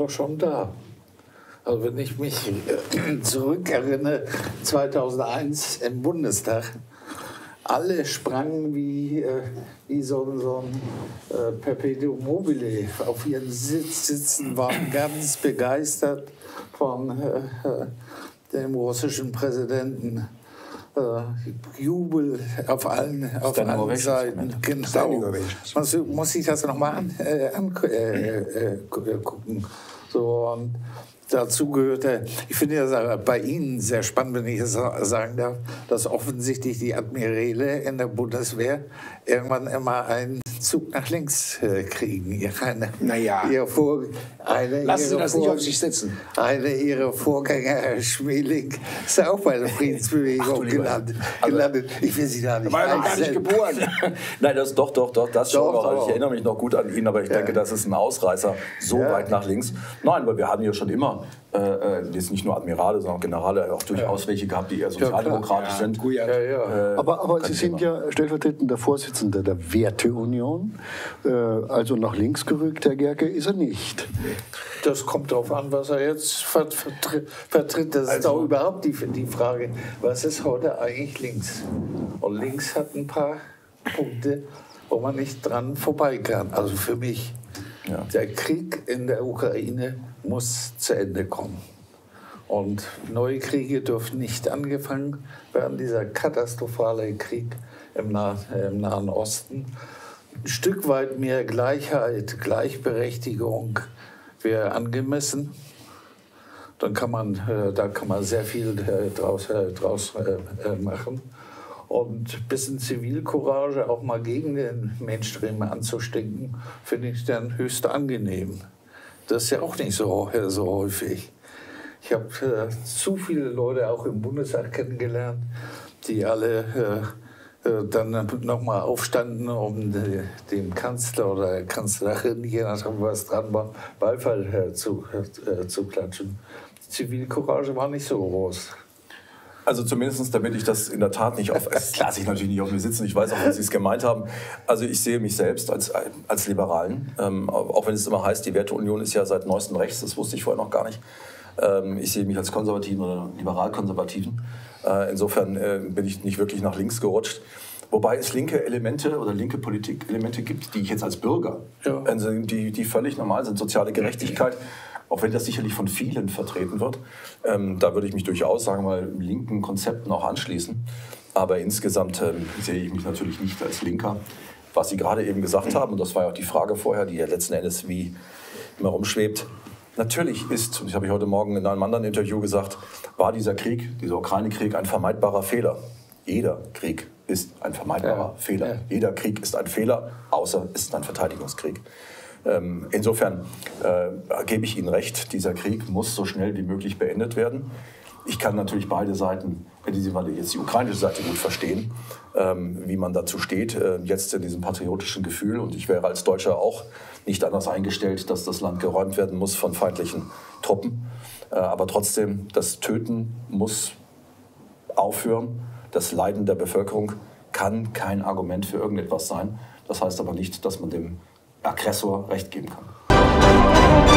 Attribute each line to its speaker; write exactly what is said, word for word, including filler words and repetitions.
Speaker 1: auch schon da. Also wenn ich mich zurückerinnere, zweitausendeins im Bundestag, alle sprangen wie, äh, wie so, so ein äh, Perpetuum mobile auf ihren Sitz sitzen, waren ganz begeistert von äh, dem russischen Präsidenten. Äh, Jubel auf allen, auf allen Seiten. Genau. Muss, muss ich das nochmal an, äh, angucken? Äh, äh, so, und dazu gehörte, ich finde das bei Ihnen sehr spannend, wenn ich es sagen darf, dass offensichtlich die Admiräle in der Bundeswehr irgendwann immer einen Zug nach links äh, kriegen. Eine,
Speaker 2: naja.
Speaker 1: Ihre Vor eine,
Speaker 2: Lassen Sie
Speaker 1: ihre
Speaker 2: das
Speaker 1: Vor
Speaker 2: nicht auf sich sitzen.
Speaker 1: Eine Ihrer Vorgänger, Herr Schmeling, ist auch bei der Friedensbewegung Ach, gelandet.
Speaker 3: Also,
Speaker 1: gelandet. Ich will Sie da nicht
Speaker 2: war noch gar nicht geboren.
Speaker 3: Nein, das doch, doch, doch, das schon
Speaker 1: doch,
Speaker 3: noch. Also
Speaker 1: doch.
Speaker 3: ich erinnere mich noch gut an ihn, aber ich ja. denke, das ist ein Ausreißer so ja. weit nach links. Nein, weil wir haben ja schon immer äh, jetzt nicht nur Admirale, sondern Generale auch durchaus ja. welche gehabt, die eher sozialdemokratisch ja, sind.
Speaker 1: Ja, ja.
Speaker 4: Äh, aber aber Sie sind Thema. ja stellvertretender Vorsitzender der Werteunion. Äh, also nach links gerückt, Herr Gercke, ist er nicht.
Speaker 1: Das kommt darauf an, was er jetzt vertritt. vertritt. Das ist also, auch überhaupt die, die Frage, was ist heute eigentlich links? Und links hat ein paar Punkte, wo man nicht dran vorbei kann. Also für mich, ja. der Krieg in der Ukraine muss zu Ende kommen. Und neue Kriege dürfen nicht angefangen werden. Dieser katastrophale Krieg im, Nah im Nahen Osten. Ein Stück weit mehr Gleichheit, Gleichberechtigung wäre angemessen. Dann kann man, äh, da kann man sehr viel äh, draus, äh, draus äh, machen. Und ein bisschen Zivilcourage auch mal gegen den Mainstream anzustinken, finde ich dann höchst angenehm. Das ist ja auch nicht so, äh, so häufig. Ich habe äh, zu viele Leute auch im Bundestag kennengelernt, die alle äh, äh, dann nochmal aufstanden, um de, dem Kanzler oder der Kanzlerin, je nachdem was dran war, Beifall äh, zu, äh, zu klatschen. Die Zivilcourage war nicht so groß.
Speaker 3: Also zumindest, damit ich das in der Tat nicht auf... Das lasse ich natürlich nicht auf mir sitzen, ich weiß auch, was Sie es gemeint haben. Also ich sehe mich selbst als, als Liberalen, ähm, auch wenn es immer heißt, die Werteunion ist ja seit neuestem rechts, das wusste ich vorher noch gar nicht. Ähm, ich sehe mich als Konservativen oder Liberal-Konservativen. Äh, insofern äh, bin ich nicht wirklich nach links gerutscht. Wobei es linke Elemente oder linke Politik-Elemente gibt, die ich jetzt als Bürger, ja. also die, die völlig normal sind, soziale Gerechtigkeit, auch wenn das sicherlich von vielen vertreten wird, ähm, da würde ich mich durchaus, sagen wir mal, linken Konzepten auch anschließen. Aber insgesamt ähm, sehe ich mich natürlich nicht als Linker. Was Sie gerade eben gesagt haben, und das war ja auch die Frage vorher, die ja letzten Endes wie immer rumschwebt, natürlich ist, das habe ich heute Morgen in einem anderen Interview gesagt, war dieser Krieg, dieser Ukraine-Krieg ein vermeidbarer Fehler. Jeder Krieg ist ein vermeidbarer ja. Fehler. Ja. Jeder Krieg ist ein Fehler, außer es ist ein Verteidigungskrieg. Ähm, insofern äh, gebe ich Ihnen recht, dieser Krieg muss so schnell wie möglich beendet werden. Ich kann natürlich beide Seiten, weil jetzt die ukrainische Seite gut verstehen, ähm, wie man dazu steht, äh, jetzt in diesem patriotischen Gefühl. Und ich wäre als Deutscher auch nicht anders eingestellt, dass das Land geräumt werden muss von feindlichen Truppen. Äh, aber trotzdem, das Töten muss aufhören. Das Leiden der Bevölkerung kann kein Argument für irgendetwas sein. Das heißt aber nicht, dass man dem Aggressor Recht geben kann.